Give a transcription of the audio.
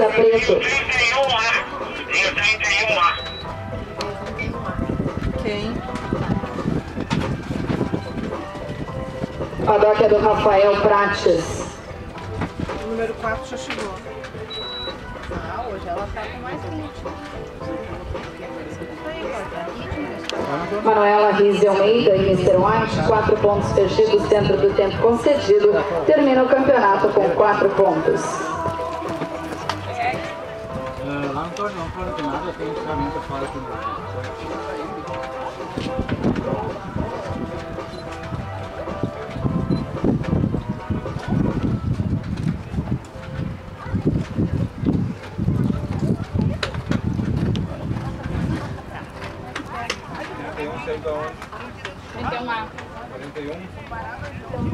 camisa preto. 31 lá. Dia 31 lá. Quem? A padoca é do Rafael Prates. O número 4 já chegou. Ah, hoje ela tá com mais ritmo. Manuela Rizzi Almeida e Mr. White, 4 pontos perdidos dentro do tempo concedido. Termina o campeonato com 4 pontos. Lá não tem nada, tem ferramenta fora aqui. Sei de onde? 31 lá. 41?